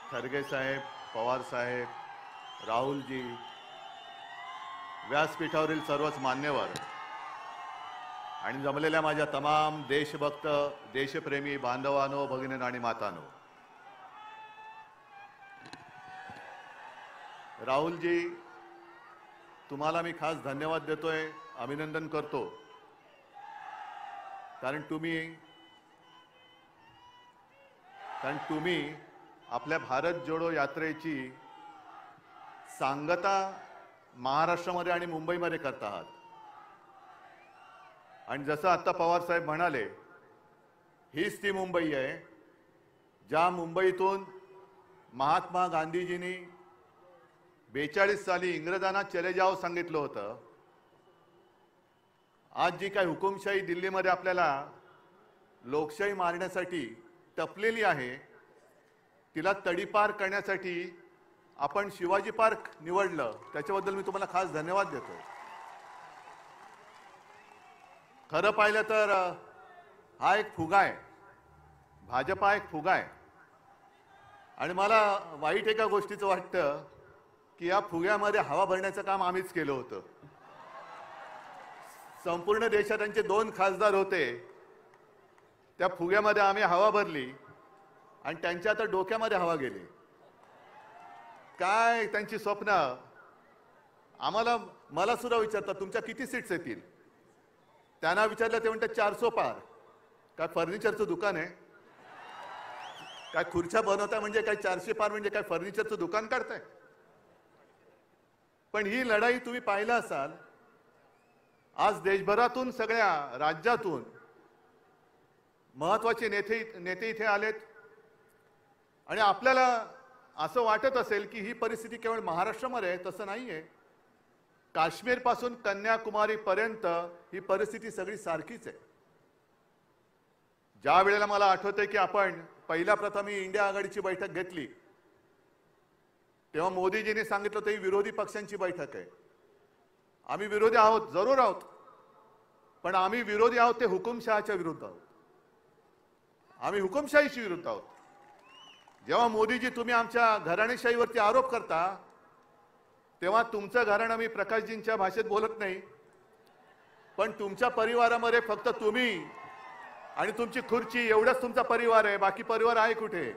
खरगे साहेब, पवार साहेब, राहुलजी, व्यासपीठावरील सर्वच मान्यवर आणि जमलेल्या माझ्या तमाम देशभक्त देशप्रेमी बांधवांनो, भगिनींनो आणि मातांनो, राहुलजी तुम्हाला मी खास धन्यवाद देतोय, अभिनंदन करतो, कारण तुम्ही आपल्या भारत जोडो यात्रेची सांगता महाराष्ट्रामध्ये आणि मुंबईमध्ये करत आहात. आणि जसं आता पवार साहेब म्हणाले, हीच ती मुंबई आहे ज्या मुंबईतून महात्मा गांधीजींनी 42 साली इंग्रजांना चले जाओ सांगितलं होतं. आज जी काही हुकुमशाही दिल्लीमध्ये आपल्याला लोकशाही मारण्यासाठी टपलेली आहे, तिला तडीपार करण्यासाठी आपण शिवाजी पार्क निवडलं. त्याच्याबद्दल मी तुम्हाला खास धन्यवाद देतो. खरं पाहिलं तर हा एक फुगा आहे, भाजपा एक फुगा आहे. आणि मला वाईट एका गोष्टीचं वाटतं की या फुग्यामध्ये हवा भरण्याचं काम आम्हीच केलं होतं. संपूर्ण देशात त्यांचे 2 खासदार होते, त्या फुग्यामध्ये आम्ही हवा भरली आणि त्यांच्या आता डोक्यामध्ये हवा गेली. काय त्यांची स्वप्न. मला सुद्धा विचारतात तुमच्या किती सीट्स येतील. त्यांना विचारलं ते म्हणतात 400 पार. काय फर्निचरचं दुकान आहे काय? खुर्च्या बनवताय म्हणजे काय 400 पार म्हणजे काय फर्निचरचं दुकान काढताय? पण ही लढाई तुम्ही पाहिलं असाल, आज देशभरातून सगळ्या राज्यातून महत्त्वाचे नेते इथे आलेत. आणि आपल्याला असं वाटत असेल की ही परिस्थिती केवळ महाराष्ट्रामध्ये आहे, तसं नाहीये. काश्मीर पासून कन्याकुमारी पर्यंत ही परिस्थिती सगळी सारखीच आहे. ज्या वेळेला मला आठवतंय की आपण पहिल्या प्रथम ही इंडिया आघाडीची बैठक घेतली, तेव्हा मोदीजींनी सांगितलं होतं ही विरोधी पक्षांची बैठक आहे. आम्ही विरोधी आहोत, जरूर आहोत, पण आम्ही विरोधी आहोत ते हुकुमशहाच्या विरुद्ध आहोत. आम्ही हुकुमशाहीशी विरुद्ध आहोत. जेव्हा मोदीजी तुम्ही आमच्या घराणेशाहीवरती आरोप करता, तेव्हा तुमचं घराणं मी प्रकाशजींच्या भाषेत बोलत नाही, पण तुमच्या परिवारामध्ये फक्त तुम्ही आणि तुमची खुर्ची एवढंच तुमचा परिवार आहे. बाकी परिवार आहे कुठे?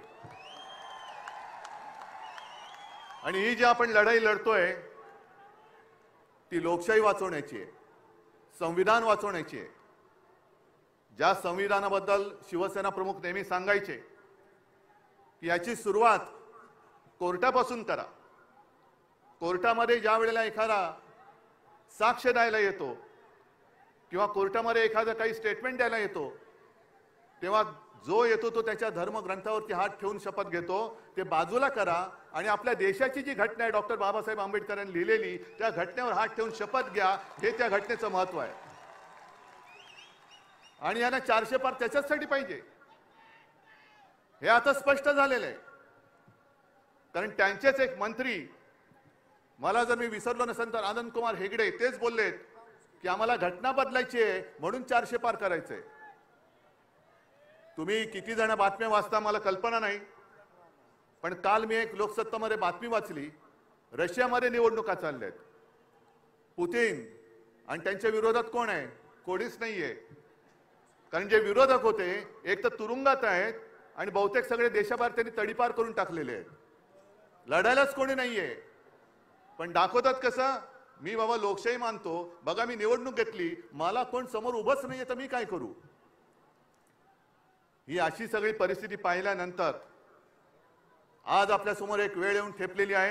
आणि ही जी आपण लढाई लढतोय ती लोकशाही वाचवण्याची आहे, संविधान वाचवण्याची आहे. ज्या संविधानाबद्दल शिवसेना प्रमुख नेहमी सांगायचे की याची सुरुवात कोर्टापासून करा. कोर्टामध्ये ज्या वेळेला एखादा साक्ष द्यायला येतो किंवा कोर्टामध्ये एखादा काही स्टेटमेंट द्यायला येतो, तेव्हा जो येतो तो त्याच्या धर्मग्रंथावरती हात ठेवून शपथ घेतो. ते बाजूला करा आणि आपल्या देशाची जी घटना आहे डॉक्टर बाबासाहेब आंबेडकरांनी लिहिलेली, त्या घटनेवर हात ठेवून शपथ घ्या. हे त्या घटनेचं महत्व आहे. आणि यांना 400 पार त्याच्यासाठी पाहिजे, हे आता स्पष्ट झालेलं आहे. कारण त्यांचेच एक मंत्री, मला जर मी विसरलो नसेल तर आनंद कुमार हेगडे, तेच बोललेत की आम्हाला घटना बदलायची आहे म्हणून 400 पार करायचंय. तुम्ही किती जण बातम्या वाचता मला कल्पना नाही, पण काल मी एक लोकसत्तामध्ये बातमी वाचली, रशियामध्ये निवडणुका चालल्यात. पुतिन आणि त्यांच्या विरोधात कोण आहे? कोणीच नाहीये. कारण जे विरोधक होते एक तर तुरुंगात आहेत आणि बहुतेक सगळे देशाबाहेर त्यांनी तडीपार करून टाकलेले आहेत. लढायलाच कोणी नाहीये. पण दाखवतात कसं, मी बाबा लोकशाही मानतो, बघा मी निवडणूक घेतली, मला कोण समोर उभंच नाहीये तर मी काय करू. ही अशी सगळी परिस्थिती पाहिल्यानंतर आज आपल्या समोर एक वेळ येऊन ठेपलेली आहे,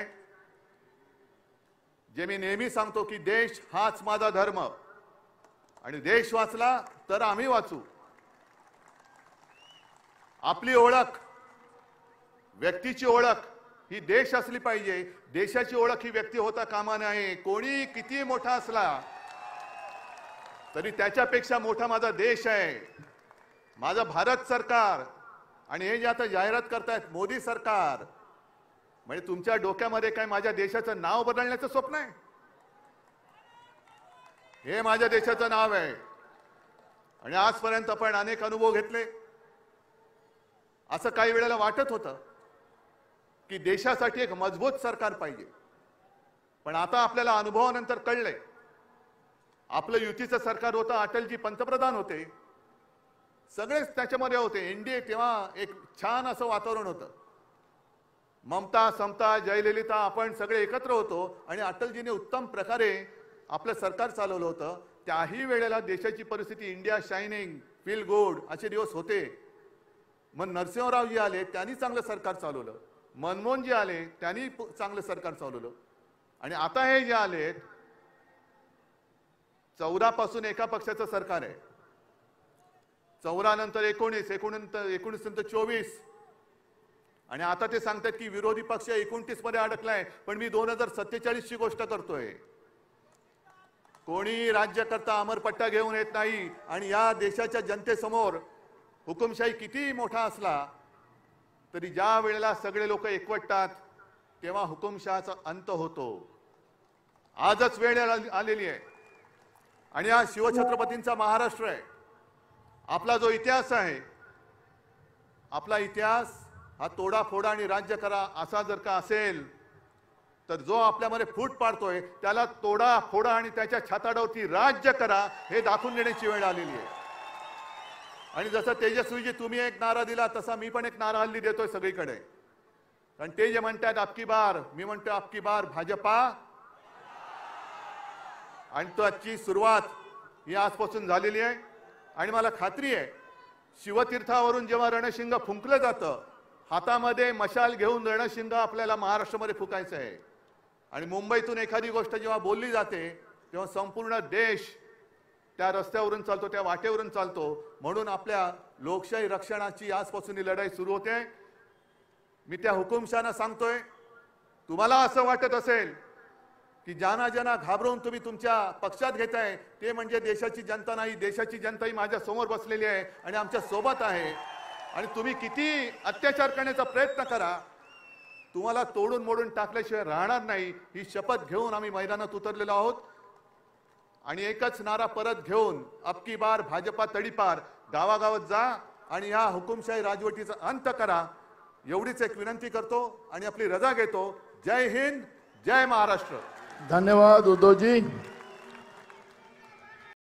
जे मी नेहमी सांगतो की देश हाच माझा धर्म आणि देश वाचला तर आम्ही वाचू. आपली ओळख, व्यक्तीची ओळख ही देश असली पाहिजे. देशाची ओळख ही व्यक्ती होता कामा नये. कोणी किती मोठा असला तरी त्याच्यापेक्षा मोठा माझा देश आहे, माझं भारत सरकार. आणि हे जे आता जाहिरात करतायत मोदी सरकार, म्हणजे तुमच्या डोक्यामध्ये काय माझ्या देशाचं नाव बदलण्याचं स्वप्न आहे? हे माझ्या देशाचं नाव आहे. आणि आजपर्यंत आपण अनेक अनुभव घेतले. असं काही वेळेला वाटत होतं की देशासाठी एक मजबूत सरकार पाहिजे. पण आता आपल्याला अनुभवानंतर कळलंय, आपलं युतीचं सरकार होतं, अटलजी पंतप्रधान होते, सगळेच त्याच्यामध्ये होते. एनडीए तेव्हा एक छान असं वातावरण होतं. ममता, समता, जयललिता आपण सगळे एकत्र होतो आणि अटलजीने उत्तम प्रकारे आपलं सरकार चालवलं होतं. त्याही वेळेला देशाची परिस्थिती इंडिया शायनिंग, फील गुड असे दिवस होते. मग नरसिंहरावजी आले, त्यांनी चांगलं सरकार चालवलं. मनमोहनजी आले, त्यांनी चांगलं सरकार चालवलं. आणि आता हे जे आलेत, 14 पासून एका पक्षाचं सरकार आहे, 14 नंतर 19, 19 नंतर 24, आणि आता ते सांगतात की विरोधी पक्ष 29 मध्ये अडकलाय. पण मी 2047 ची गोष्ट करतोय. कोणी राज्यकर्ता अमरपट्टा घेऊन येत नाही. आणि या देशाच्या जनतेसमोर हुकुमशाही किती मोठा असला तरी ज्या वेळेला सगळे लोक एकवटतात तेव्हा हुकुमशहाचा अंत होतो. आजच वेळ आलेली आहे. आणि हा शिवछत्रपतींचा महाराष्ट्र आहे. आपला जो इतिहास आहे, आपला इतिहास हा तोडाफोडा आणि राज्य करा असा जर का असेल तर जो आपल्यामध्ये फूट पाडतोय त्याला तोडा फोडा आणि त्याच्या छाताडावरती राज्य करा हे दाखवून देण्याची वेळ आलेली आहे. आणि जसं तेजस्वीजी तुम्ही एक नारा दिला तसा मी पण एक नारा हल्ली देतोय सगळीकडे. कारण ते जे म्हणतात अबकी बार, मी म्हणतो अबकी बार भाजपा. आणि त्याची सुरुवात ही आजपासून झालेली आहे. आणि मला खात्री आहे शिवतीर्थावरून जेव्हा रणशिंग फुंकलं जातं, हातामध्ये मशाल घेऊन रणशिंग आपल्याला महाराष्ट्रामध्ये फुकायचं आहे. आणि मुंबईतून एखादी गोष्ट जेव्हा बोलली जाते तेव्हा संपूर्ण देश त्या रस्त्यावरून चालतो, त्या वाटेवरून चालतो. म्हणून आपल्या लोकशाही रक्षणाची आजपासून ही लढाई सुरू होते. मी त्या हुकुमशहांना सांगतोय, तुम्हाला असं वाटत असेल की ज्यांना ज्यांना घाबरवून तुम्ही तुमच्या पक्षात घेताय ते म्हणजे देशाची जनता नाही. देशाची जनता ही माझ्या समोर बसलेली आहे आणि आमच्या सोबत आहे. आणि तुम्ही किती अत्याचार करण्याचा प्रयत्न करा, तुम्हाला तोडून मोडून टाकल्याशिवाय राहणार नाही. ही शपथ घेऊन आम्ही मैदानात उतरलेलो आहोत. आणि एकच नारा परत घेऊन अबकी बार भाजपा तडीपार, गावागावात जा आणि या हुकुमशाही राजवटीचा अंत करा, एवढीच एक विनंती करतो आणि आपली रजा घेतो. जय हिंद, जय महाराष्ट्र. धन्यवाद उद्धवजी.